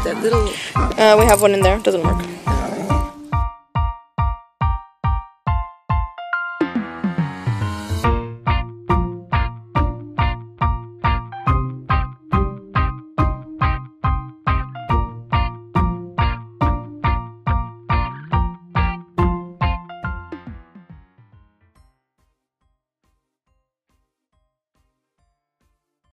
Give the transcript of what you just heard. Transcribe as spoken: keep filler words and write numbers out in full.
That little... Uh, we have one in there. Doesn't work.